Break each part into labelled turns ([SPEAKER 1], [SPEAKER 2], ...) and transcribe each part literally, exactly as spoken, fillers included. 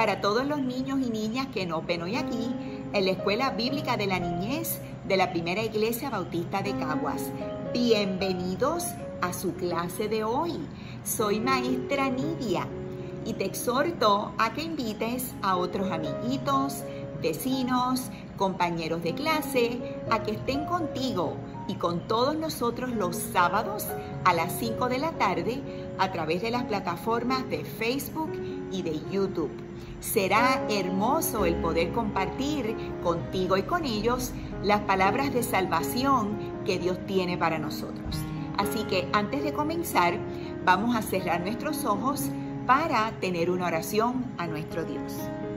[SPEAKER 1] para todos los niños y niñas que nos ven hoy aquí en la Escuela Bíblica de la Niñez de la Primera Iglesia Bautista de Caguas. Bienvenidos a su clase de hoy. Soy maestra Nidia y te exhorto a que invites a otros amiguitos, vecinos, compañeros de clase, a que estén contigo y con todos nosotros los sábados a las cinco de la tarde a través de las plataformas de Facebook y de YouTube. Será hermoso el poder compartir contigo y con ellos las palabras de salvación que Dios tiene para nosotros. Así que antes de comenzar, vamos a cerrar nuestros ojos para tener una oración a nuestro Dios.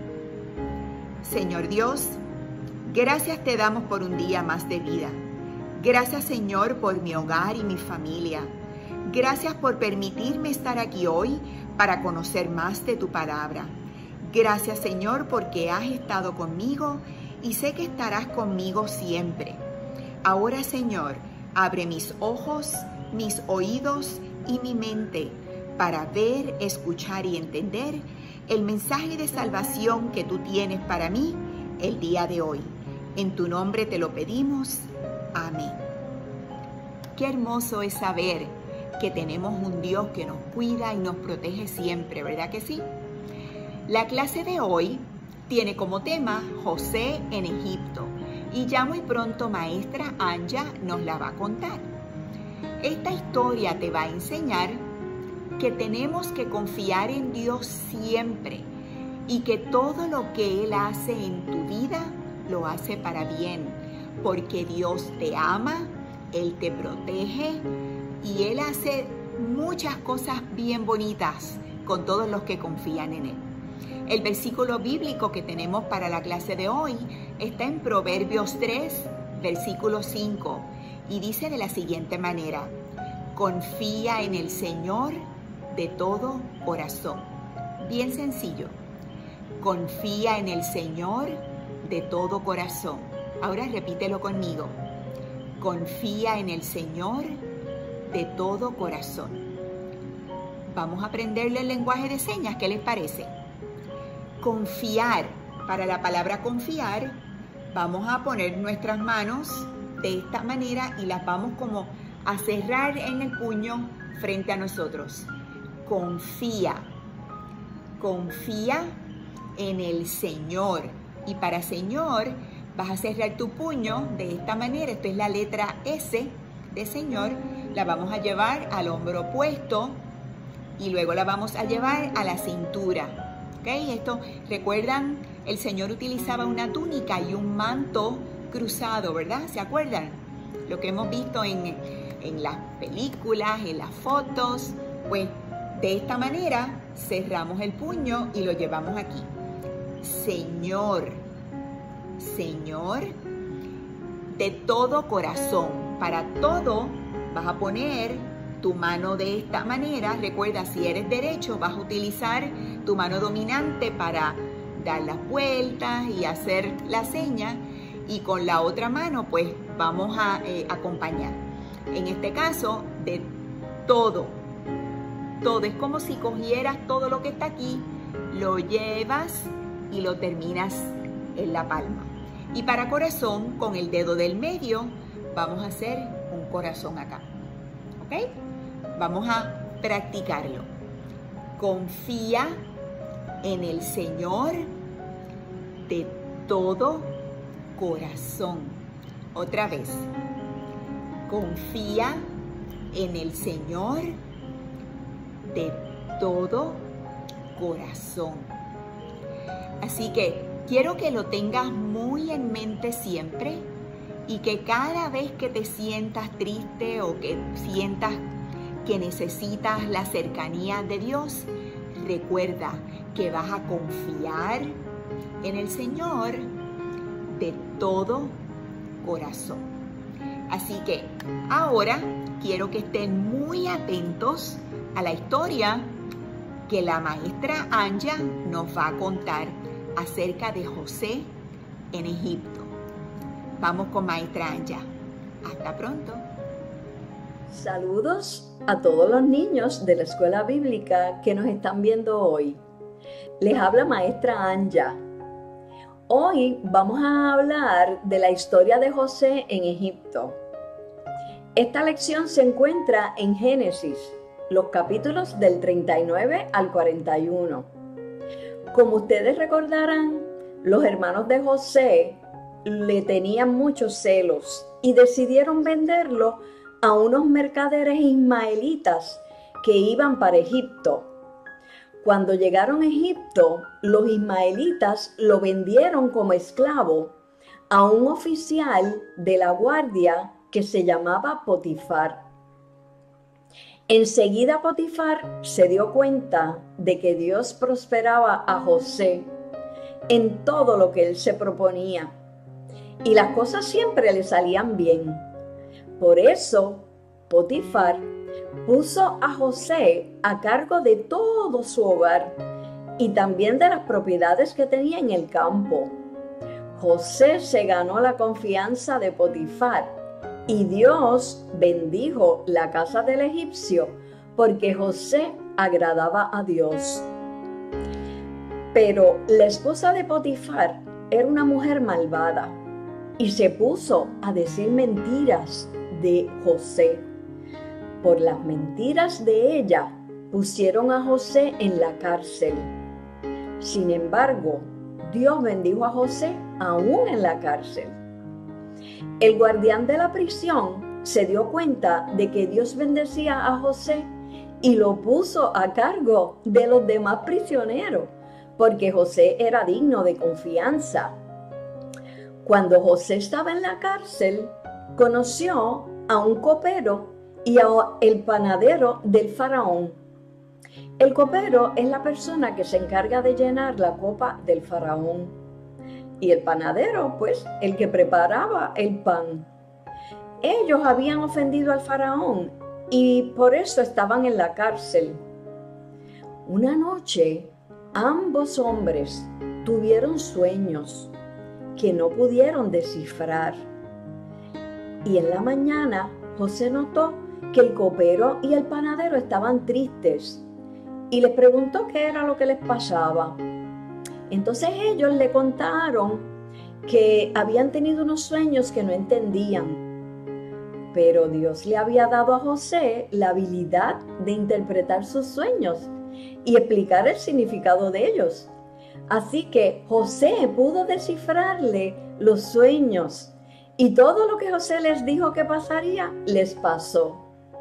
[SPEAKER 1] Señor Dios, gracias te damos por un día más de vida. Gracias, Señor, por mi hogar y mi familia. Gracias por permitirme estar aquí hoy para conocer más de tu palabra. Gracias, Señor, porque has estado conmigo y sé que estarás conmigo siempre. Ahora, Señor, abre mis ojos, mis oídos y mi mente para ver, escuchar y entender el mensaje de salvación que tú tienes para mí el día de hoy. En tu nombre te lo pedimos. Amén. Qué hermoso es saber que tenemos un Dios que nos cuida y nos protege siempre, ¿verdad que sí? La clase de hoy tiene como tema José en Egipto y ya muy pronto maestra Anja nos la va a contar. Esta historia te va a enseñar que tenemos que confiar en Dios siempre y que todo lo que Él hace en tu vida lo hace para bien, porque Dios te ama, Él te protege y Él hace muchas cosas bien bonitas con todos los que confían en Él. El versículo bíblico que tenemos para la clase de hoy está en Proverbios tres, versículo cinco, y dice de la siguiente manera: confía en el Señor de todo corazón. Bien sencillo. Confía en el Señor de todo corazón. Ahora repítelo conmigo. Confía en el Señor de todo corazón. Vamos a aprenderle el lenguaje de señas. ¿Qué les parece? Confiar. Para la palabra confiar, vamos a poner nuestras manos de esta manera y las vamos como a cerrar en el puño frente a nosotros. Confía. Confía en el Señor. Y para Señor, vas a cerrar tu puño de esta manera. Esto es la letra S de Señor. La vamos a llevar al hombro opuesto y luego la vamos a llevar a la cintura. ¿Ok? Esto, ¿recuerdan? El Señor utilizaba una túnica y un manto cruzado, ¿verdad? ¿Se acuerdan? Lo que hemos visto en, en las películas, en las fotos. Pues de esta manera cerramos el puño y lo llevamos aquí. Señor, Señor, de todo corazón. Para todo vas a poner tu mano de esta manera. Recuerda, si eres derecho, vas a utilizar tu mano dominante para dar las vueltas y hacer la seña. Y con la otra mano, pues, vamos a eh, acompañar. En este caso, de todo. Todo. Es como si cogieras todo lo que está aquí, lo llevas y lo terminas en la palma. Y para corazón, con el dedo del medio, vamos a hacer un corazón acá. ¿Ok? Vamos a practicarlo. Confía en el Señor de todo corazón. Otra vez. Confía en el Señor de todo corazón. Así que quiero que lo tengas muy en mente siempre y que cada vez que te sientas triste o que sientas que necesitas la cercanía de Dios, recuerda que vas a confiar en el Señor de todo corazón. Así que ahora quiero que estén muy atentos a la historia que la maestra Anja nos va a contar acerca de José en Egipto. Vamos con maestra Anja. Hasta pronto.
[SPEAKER 2] Saludos a todos los niños de la escuela bíblica que nos están viendo hoy. Les habla maestra Anja. Hoy vamos a hablar de la historia de José en Egipto. Esta lección se encuentra en Génesis, los capítulos del treinta y nueve al cuarenta y uno. Como ustedes recordarán, los hermanos de José le tenían muchos celos y decidieron venderlo a unos mercaderes ismaelitas que iban para Egipto. Cuando llegaron a Egipto, los ismaelitas lo vendieron como esclavo a un oficial de la guardia que se llamaba Potifar. Enseguida Potifar se dio cuenta de que Dios prosperaba a José en todo lo que él se proponía y las cosas siempre le salían bien. Por eso, Potifar puso a José a cargo de todo su hogar y también de las propiedades que tenía en el campo. José se ganó la confianza de Potifar y Dios bendijo la casa del egipcio porque José agradaba a Dios. Pero la esposa de Potifar era una mujer malvada y se puso a decir mentiras de José. Por las mentiras de ella, pusieron a José en la cárcel. Sin embargo, Dios bendijo a José aún en la cárcel. El guardián de la prisión se dio cuenta de que Dios bendecía a José y lo puso a cargo de los demás prisioneros, porque José era digno de confianza. Cuando José estaba en la cárcel, conoció a un copero y el panadero del faraón. El copero es la persona que se encarga de llenar la copa del faraón. Y el panadero, pues, el que preparaba el pan. Ellos habían ofendido al faraón y por eso estaban en la cárcel. Una noche, ambos hombres tuvieron sueños que no pudieron descifrar. Y en la mañana, José notó que el copero y el panadero estaban tristes y les preguntó qué era lo que les pasaba. Entonces ellos le contaron que habían tenido unos sueños que no entendían, pero Dios le había dado a José la habilidad de interpretar sus sueños y explicar el significado de ellos. Así que José pudo descifrarle los sueños y todo lo que José les dijo que pasaría, les pasó.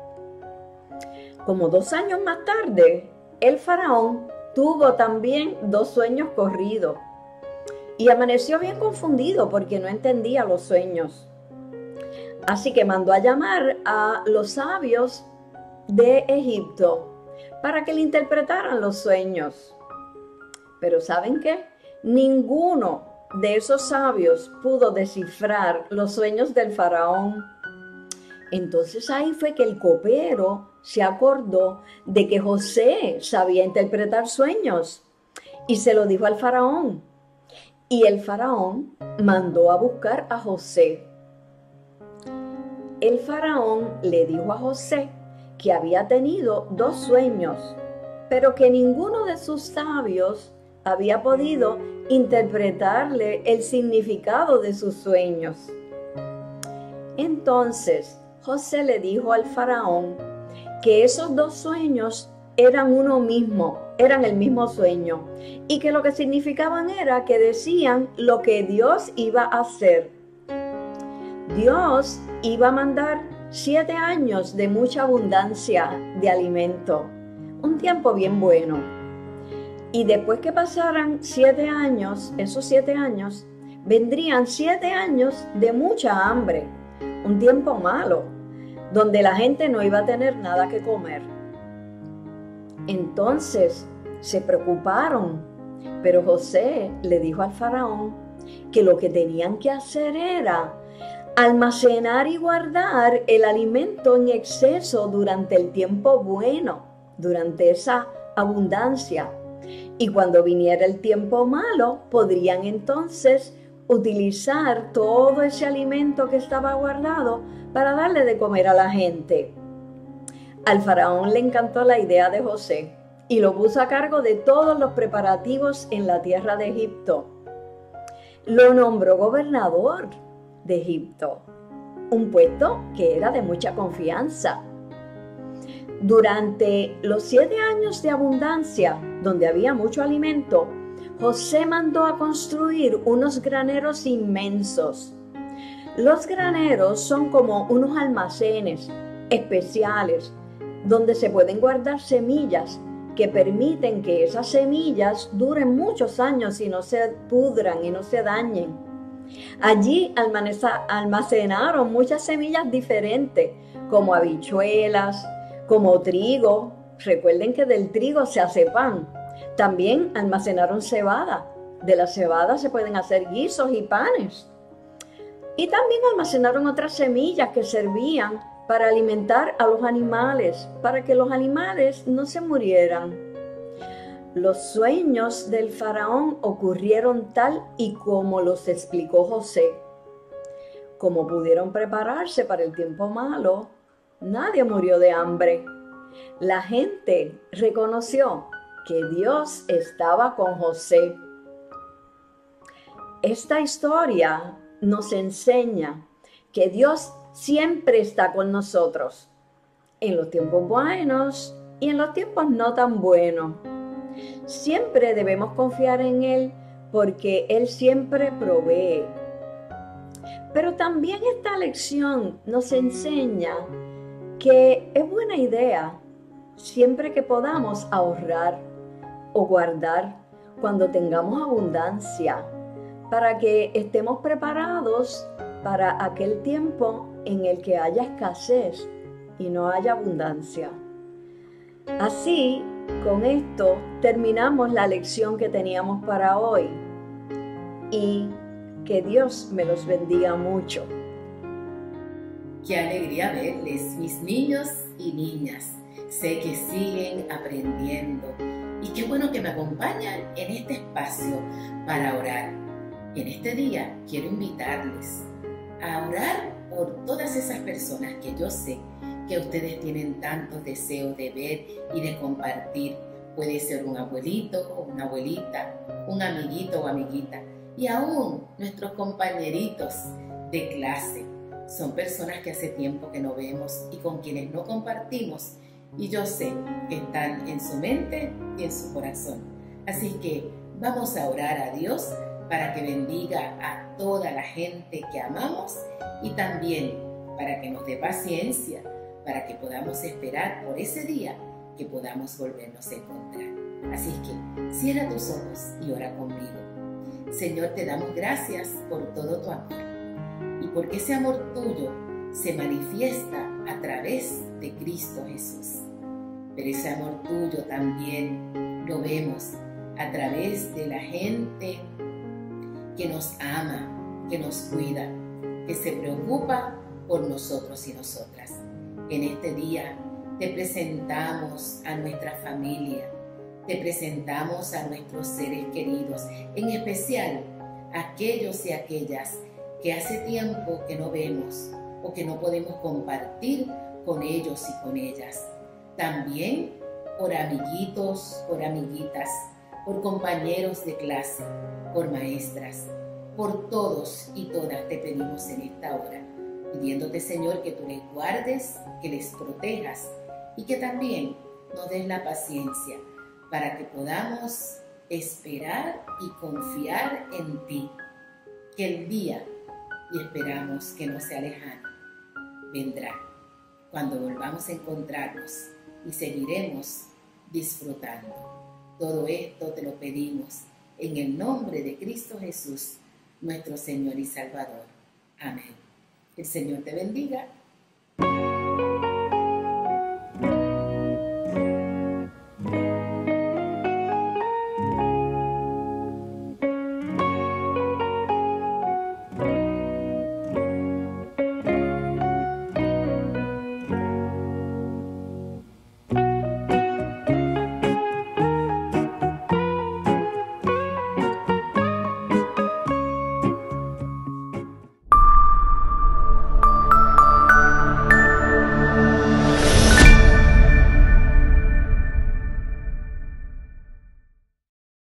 [SPEAKER 2] Como dos años más tarde, el faraón tuvo también dos sueños corridos y amaneció bien confundido porque no entendía los sueños. Así que mandó a llamar a los sabios de Egipto para que le interpretaran los sueños. Pero ¿saben qué? Ninguno de esos sabios pudo descifrar los sueños del faraón. Entonces ahí fue que el copero se acordó de que José sabía interpretar sueños y se lo dijo al faraón. Y el faraón mandó a buscar a José. El faraón le dijo a José que había tenido dos sueños, pero que ninguno de sus sabios había podido interpretarle el significado de sus sueños. Entonces José le dijo al faraón que esos dos sueños eran uno mismo, eran el mismo sueño, y que lo que significaban era que decían lo que Dios iba a hacer. Dios iba a mandar siete años de mucha abundancia de alimento, un tiempo bien bueno. Y después que pasaran siete años, esos siete años, vendrían siete años de mucha hambre, un tiempo malo, donde la gente no iba a tener nada que comer. Entonces se preocuparon, pero José le dijo al faraón que lo que tenían que hacer era almacenar y guardar el alimento en exceso durante el tiempo bueno, durante esa abundancia. Y cuando viniera el tiempo malo, podrían entonces utilizar todo ese alimento que estaba guardado para darle de comer a la gente. Al faraón le encantó la idea de José y lo puso a cargo de todos los preparativos en la tierra de Egipto. Lo nombró gobernador de Egipto, un puesto que era de mucha confianza. Durante los siete años de abundancia, donde había mucho alimento, José mandó a construir unos graneros inmensos. Los graneros son como unos almacenes especiales donde se pueden guardar semillas que permiten que esas semillas duren muchos años y no se pudran y no se dañen. Allí almacenaron muchas semillas diferentes, como habichuelas, como trigo. Recuerden que del trigo se hace pan. También almacenaron cebada. De la cebada se pueden hacer guisos y panes. Y también almacenaron otras semillas que servían para alimentar a los animales, para que los animales no se murieran. Los sueños del faraón ocurrieron tal y como los explicó José. Como pudieron prepararse para el tiempo malo, nadie murió de hambre. La gente reconoció que Dios estaba con José. Esta historia nos enseña que Dios siempre está con nosotros, en los tiempos buenos y en los tiempos no tan buenos. Siempre debemos confiar en Él porque Él siempre provee. Pero también esta lección nos enseña que es buena idea siempre que podamos ahorrar o guardar cuando tengamos abundancia, para que estemos preparados para aquel tiempo en el que haya escasez y no haya abundancia. Así, con esto terminamos la lección que teníamos para hoy y que Dios me los bendiga mucho.
[SPEAKER 3] Qué alegría verles, mis niños y niñas. Sé que siguen aprendiendo y qué bueno que me acompañan en este espacio para orar. En este día quiero invitarles a orar por todas esas personas que yo sé que ustedes tienen tantos deseos de ver y de compartir. Puede ser un abuelito o una abuelita, un amiguito o amiguita, y aún nuestros compañeritos de clase. Son personas que hace tiempo que no vemos y con quienes no compartimos, y yo sé que están en su mente y en su corazón. Así que vamos a orar a Dios para que bendiga a toda la gente que amamos y también para que nos dé paciencia, para que podamos esperar por ese día que podamos volvernos a encontrar. Así que cierra tus ojos y ora conmigo. Señor, te damos gracias por todo tu amor y porque ese amor tuyo se manifiesta a través de Cristo Jesús. Pero ese amor tuyo también lo vemos a través de la gente que nos ama, que nos cuida, que se preocupa por nosotros y nosotras. En este día te presentamos a nuestra familia, te presentamos a nuestros seres queridos, en especial a aquellos y aquellas que hace tiempo que no vemos o que no podemos compartir con ellos y con ellas. También por amiguitos, por amiguitas, por compañeros de clase, por maestras, por todos y todas te pedimos en esta hora, pidiéndote, Señor, que tú les guardes, que les protejas y que también nos des la paciencia para que podamos esperar y confiar en ti, que el día, y esperamos que no sea lejano, vendrá cuando volvamos a encontrarnos y seguiremos disfrutando. Todo esto te lo pedimos en el nombre de Cristo Jesús, nuestro Señor y Salvador. Amén. El Señor te bendiga